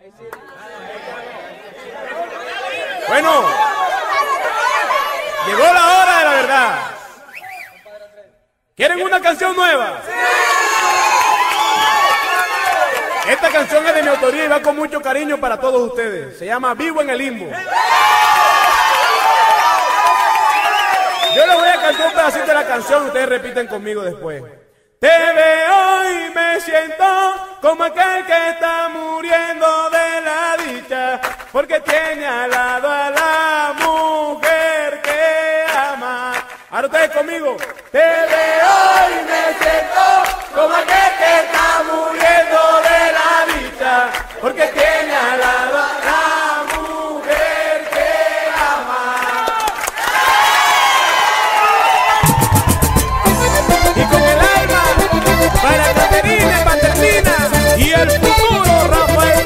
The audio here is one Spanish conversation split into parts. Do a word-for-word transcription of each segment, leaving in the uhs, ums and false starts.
Bueno, llegó la hora de la verdad. ¿Quieren una canción nueva? Esta canción es de mi autoría y va con mucho cariño para todos ustedes. Se llama Vivo en el Limbo. Yo les voy a cantar un pedacito de la canción y ustedes repiten conmigo después. Te veo y me siento como aquel que está muriendo de la dicha, porque tiene al lado a la mujer que ama. Ahora ustedes conmigo. Te veo y me siento como aquel que está muriendo de la dicha, porque tiene al lado a la mujer que ama. Y con el alma para Caterina y Paterina y el futuro Rafael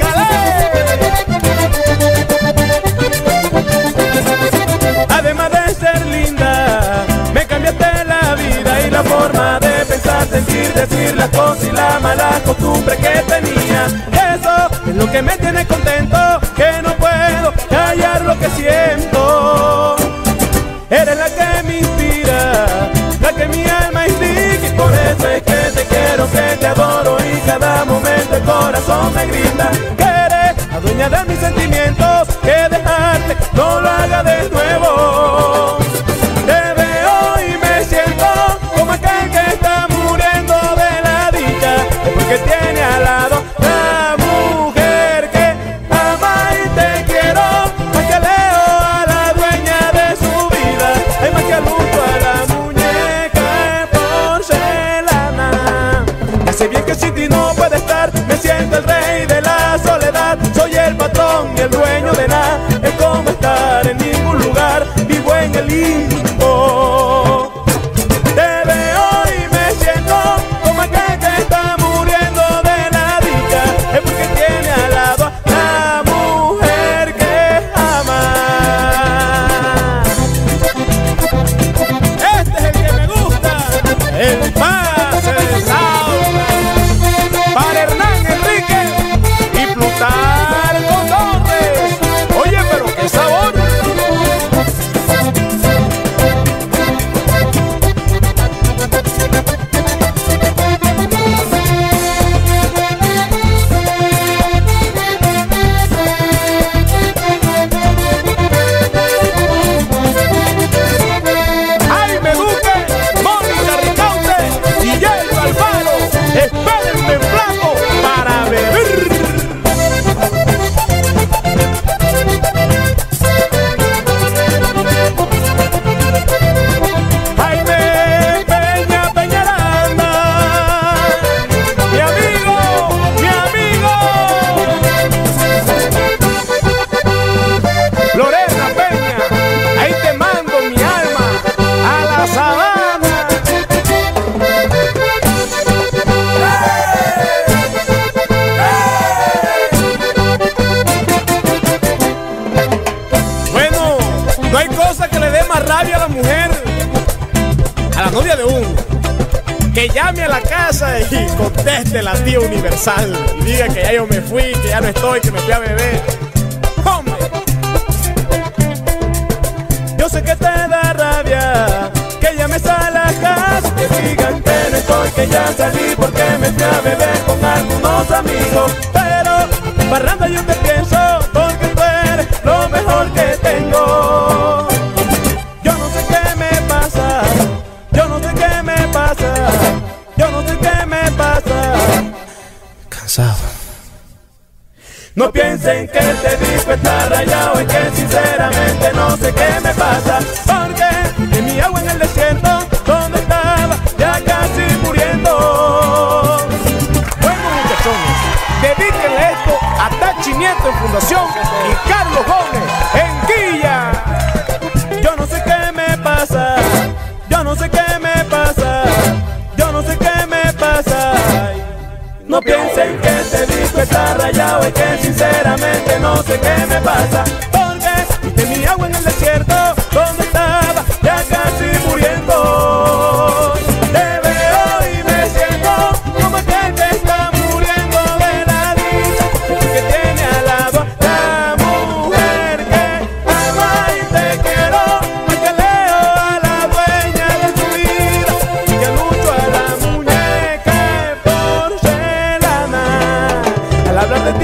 Calé. Además de ser linda, me cambiaste la vida y la forma de pensar, sentir, decir las cosas y la mala costumbre que tenía. Eso es lo que me tiene contento, que no puedo callar lo que siento. Eres la que me inspira, la que mi alma indica, y por eso es que te quiero, que te adoro, y cada momento el corazón me grita que eres la dueña de mis sentimientos, que dejarte no lo haga de nuevo. Te veo y me siento como aquel que está muriendo de la dicha, porque tiene al lado la mujer que ama, y te quiero más que Leo a la dueña de su vida, es más que al luto a la muñeca de porcelana. Ya sé bien que sin ti no puede estar, me siento el rey de la soledad, soy el patrón y el dueño de nada, es como estar en ningún lugar, vivo en el limbo. Te veo y me siento como aquel que está muriendo de la dicha, es porque tiene al lado a la mujer que ama. Este es el que me gusta, el pase de Sao, para Hernán Enrique y Plutarco Torres. Oye, pero qué sabor. Jaime Duque, Mónica Ricaute y Yello Alfaro, espérenme en blanco para beber. Jaime Peña Peñaranda, mi amigo, mi amigo. Lorena Peña, ahí te mando mi alma a la sabana. Bueno, no hay cosa que le dé más rabia a la mujer, a la novia de uno, que llame a la casa y conteste la tía universal y diga que ya yo me fui, que ya no estoy, que me fui a beber. ¡Hombre! Yo sé que te da rabia que llames a la casa, que digan que no estoy, que ya salí porque me fui a beber con algunos amigos. Pero parranda yo te pienso, porque tú eres lo mejor que tengo. Yo no sé qué me pasa, yo no sé qué me pasa, yo no sé qué me pasa. Cansado. No piensen que este disco está rayado, es que sinceramente no sé qué me pasa, porque en mi agua en el desierto, donde estaba ya casi muriendo. Bueno, muchachones, dedíquenle esto a Tachi Nieto en Fundación y Carlos Gómez en Quilla. Yo no sé qué me pasa, yo no sé qué me pasa, yo no sé qué me pasa. No piensen que este disco está rayado, es que sinceramente no sé qué me pasa, porque viste mi agua en el desierto, donde estaba ya casi muriendo. Te veo y me siento como aquel que está muriendo de la dicha, que tiene a la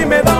mí me da